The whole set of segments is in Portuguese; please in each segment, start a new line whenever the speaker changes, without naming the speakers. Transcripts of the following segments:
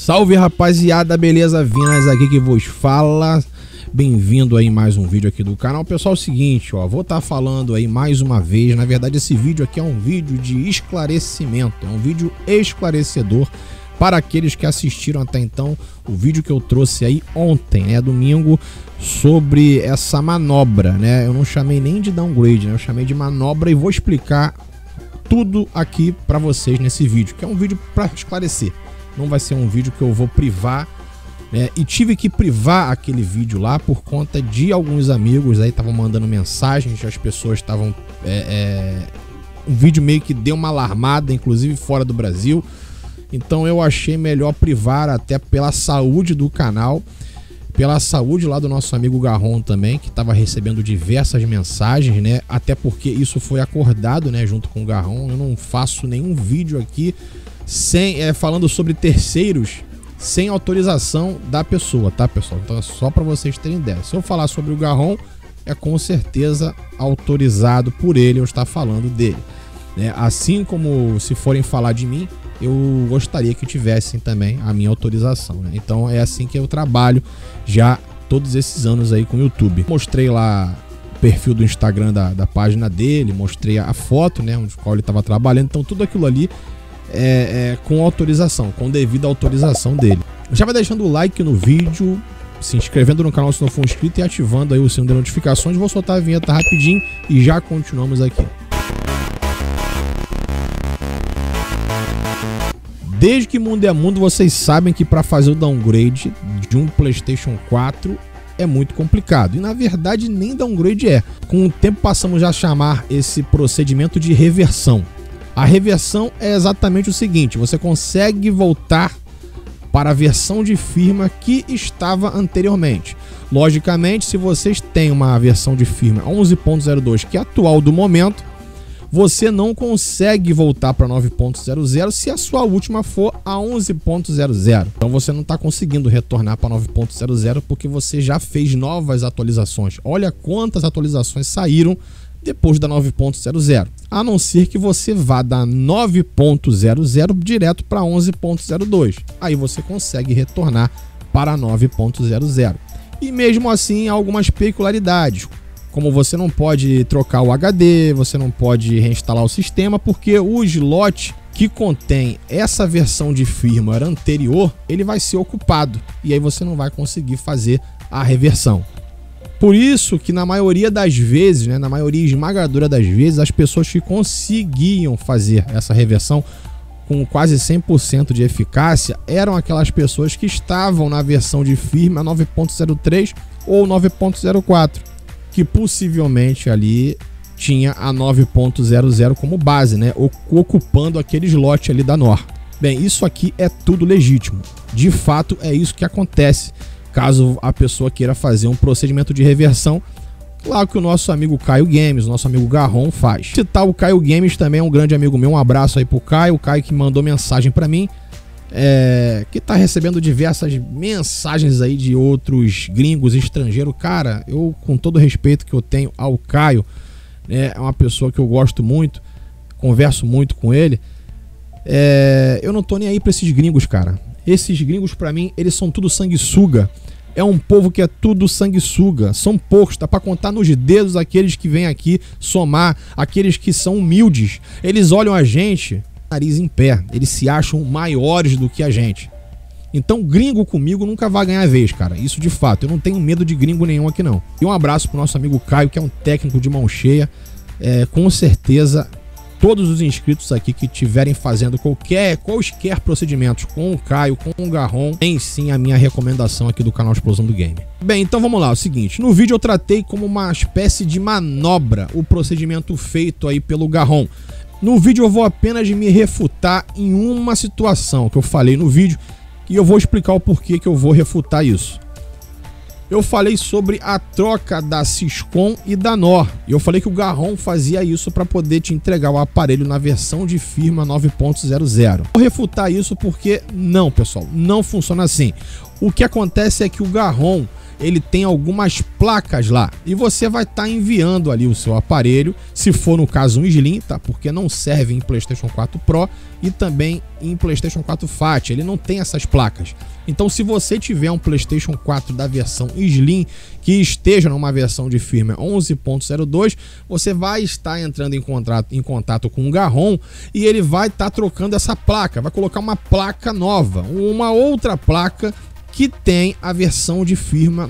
Salve rapaziada, beleza? Vinas aqui que vos fala. Bem-vindo aí mais um vídeo aqui do canal. Pessoal, é o seguinte, ó, vou estar falando aí mais uma vez. Na verdade, esse vídeo aqui é um vídeo de esclarecimento, é um vídeo esclarecedor para aqueles que assistiram até então o vídeo que eu trouxe aí ontem, né, domingo, sobre essa manobra, né? Eu não chamei nem de downgrade, né? Eu chamei de manobra e vou explicar tudo aqui para vocês nesse vídeo, que é um vídeo para esclarecer. Não vai ser um vídeo que eu vou privar, né? E tive que privar aquele vídeo lá por conta de alguns amigos aí estavam mandando mensagens, as pessoas estavam um vídeo meio que deu uma alarmada, inclusive fora do Brasil. Então eu achei melhor privar, até pela saúde do canal, pela saúde lá do nosso amigo Garron também, que estava recebendo diversas mensagens, né? Até porque isso foi acordado, né, junto com o Garron. Eu não faço nenhum vídeo aqui sem falando sobre terceiros sem autorização da pessoa, tá, pessoal? Então é só para vocês terem ideia. Se eu falar sobre o Garron, é com certeza autorizado por ele eu estar falando dele, né? Assim como se forem falar de mim, eu gostaria que tivessem também a minha autorização, né? Então é assim que eu trabalho já todos esses anos aí com o YouTube. Mostrei lá o perfil do Instagram da página dele, mostrei a foto, né, onde qual ele estava trabalhando. Então tudo aquilo ali é com autorização, com devida autorização dele. Já vai deixando o like no vídeo, se inscrevendo no canal se não for inscrito e ativando aí o sino de notificações. Vou soltar a vinheta rapidinho e já continuamos aqui. Desde que mundo é mundo, vocês sabem que para fazer o downgrade de um PlayStation 4 é muito complicado. E na verdade nem downgrade é. Com o tempo passamos a chamar esse procedimento de reversão. A reversão é exatamente o seguinte: você consegue voltar para a versão de firma que estava anteriormente. Logicamente, se vocês têm uma versão de firma 11.02 que é atual do momento, você não consegue voltar para 9.00 se a sua última for a 11.00. Então você não está conseguindo retornar para 9.00 porque você já fez novas atualizações. Olha quantas atualizações saíram depois da 9.00. A não ser que você vá da 9.00 direto para 11.02. Aí você consegue retornar para 9.00. E mesmo assim, há algumas peculiaridades, como você não pode trocar o HD, você não pode reinstalar o sistema, porque o slot que contém essa versão de firmware anterior, ele vai ser ocupado, e aí você não vai conseguir fazer a reversão. Por isso que na maioria das vezes, né, na maioria esmagadora das vezes, as pessoas que conseguiam fazer essa reversão com quase 100% de eficácia eram aquelas pessoas que estavam na versão de firmware 9.03 ou 9.04. que possivelmente ali tinha a 9.00 como base, né, ocupando aquele slot ali da NOR. Bem, isso aqui é tudo legítimo. De fato, é isso que acontece caso a pessoa queira fazer um procedimento de reversão. Claro que o nosso amigo Caio Games, o nosso amigo Garron faz. Citar o Caio Games também é um grande amigo meu. Um abraço aí pro Caio. O Caio que mandou mensagem para mim, que tá recebendo diversas mensagens aí de outros gringos estrangeiros. Cara, eu, com todo o respeito que eu tenho ao Caio, é uma pessoa que eu gosto muito, converso muito com ele, eu não tô nem aí pra esses gringos, cara. Esses gringos, pra mim, eles são tudo sanguessuga. É um povo que é tudo sanguessuga. São poucos, tá pra contar nos dedos aqueles que vêm aqui somar, aqueles que são humildes. Eles olham a gente nariz em pé, eles se acham maiores do que a gente. Então gringo comigo nunca vai ganhar vez, cara. Isso de fato, eu não tenho medo de gringo nenhum aqui não. E um abraço pro nosso amigo Caio, que é um técnico de mão cheia. Com certeza todos os inscritos aqui que estiverem fazendo quaisquer procedimentos com o Caio, com o Garron, tem sim a minha recomendação aqui do canal Explosão do Game. Bem, então vamos lá, é o seguinte, no vídeo eu tratei como uma espécie de manobra o procedimento feito aí pelo Garron. No vídeo eu vou apenas me refutar em uma situação que eu falei no vídeo e eu vou explicar o porquê que eu vou refutar isso. Eu falei sobre a troca da Syscom e da NOR. E eu falei que o Garron fazia isso para poder te entregar o aparelho na versão de firma 9.00. Vou refutar isso porque não, pessoal, não funciona assim. O que acontece é que o Garrom, ele tem algumas placas lá e você vai estar enviando ali o seu aparelho, se for no caso um Slim, tá? Porque não serve em PlayStation 4 Pro e também em PlayStation 4 Fat, ele não tem essas placas. Então, se você tiver um PlayStation 4 da versão Slim que esteja numa versão de firmware 11.02, você vai estar entrando em contato com o Garrom e ele vai estar trocando essa placa, vai colocar uma placa nova, uma outra placa que tem a versão de firma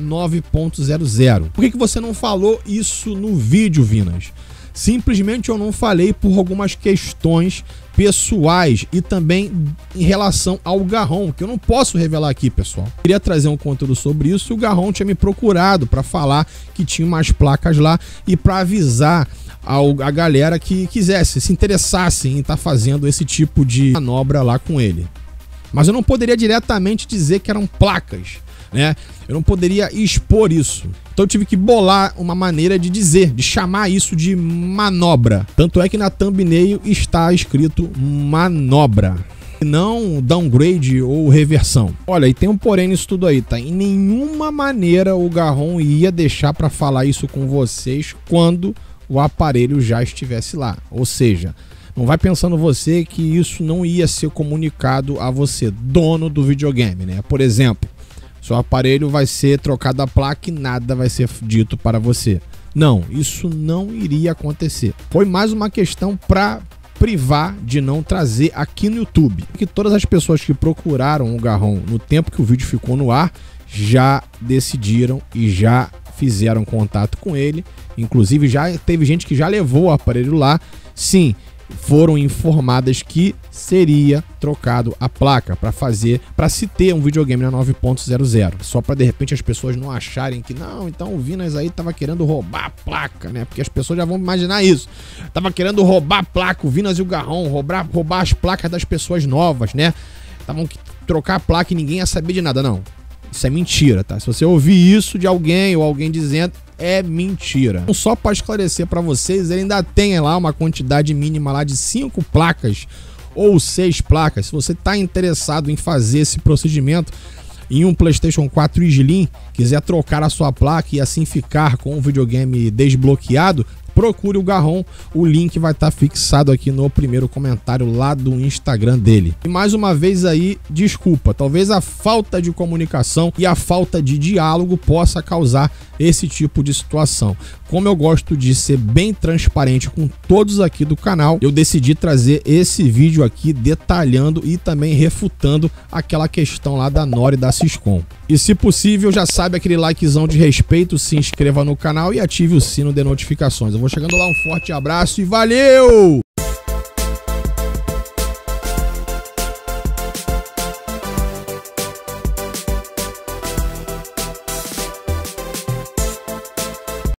9.00. Por que você não falou isso no vídeo, Vinas? Simplesmente eu não falei por algumas questões pessoais e também em relação ao Garrom, que eu não posso revelar aqui, pessoal. Eu queria trazer um conteúdo sobre isso e o Garrom tinha me procurado para falar que tinha umas placas lá e para avisar a galera que quisesse, se interessasse em estar fazendo esse tipo de manobra lá com ele. Mas eu não poderia diretamente dizer que eram placas, né? Eu não poderia expor isso. Então eu tive que bolar uma maneira de dizer, de chamar isso de manobra. Tanto é que na thumbnail está escrito manobra, não downgrade ou reversão. Olha, e tem um porém nisso tudo aí, tá? Em nenhuma maneira o Garrom ia deixar para falar isso com vocês quando o aparelho já estivesse lá. Ou seja, não vai pensando você que isso não ia ser comunicado a você, dono do videogame, né? Por exemplo, seu aparelho vai ser trocado a placa e nada vai ser dito para você. Não, isso não iria acontecer. Foi mais uma questão para privar de não trazer aqui no YouTube. Porque todas as pessoas que procuraram o Garrom no tempo que o vídeo ficou no ar já decidiram e já fizeram contato com ele. Inclusive já teve gente que já levou o aparelho lá. Sim, foram informadas que seria trocado a placa para se ter um videogame na 9.00. Só para de repente as pessoas não acharem que não, então o Vinas aí tava querendo roubar a placa, né? Porque as pessoas já vão imaginar isso. Tava querendo roubar a placa, o Vinas e o Garrom, roubar as placas das pessoas novas, né? Estavam que trocar a placa e ninguém ia saber de nada, não. Isso é mentira, tá? Se você ouvir isso de alguém ou alguém dizendo, é mentira. Então, só para esclarecer para vocês, ele ainda tem lá uma quantidade mínima lá de 5 placas ou 6 placas. Se você está interessado em fazer esse procedimento em um PlayStation 4 Slim, quiser trocar a sua placa e assim ficar com o videogame desbloqueado, procure o Garrom, o link vai estar fixado aqui no primeiro comentário lá do Instagram dele. E mais uma vez aí, desculpa, talvez a falta de comunicação e a falta de diálogo possa causar esse tipo de situação. Como eu gosto de ser bem transparente com todos aqui do canal, eu decidi trazer esse vídeo aqui detalhando e também refutando aquela questão lá da Nora e da Syscom. E se possível, já sabe, aquele likezão de respeito, se inscreva no canal e ative o sino de notificações. Eu vou chegando lá, um forte abraço e valeu!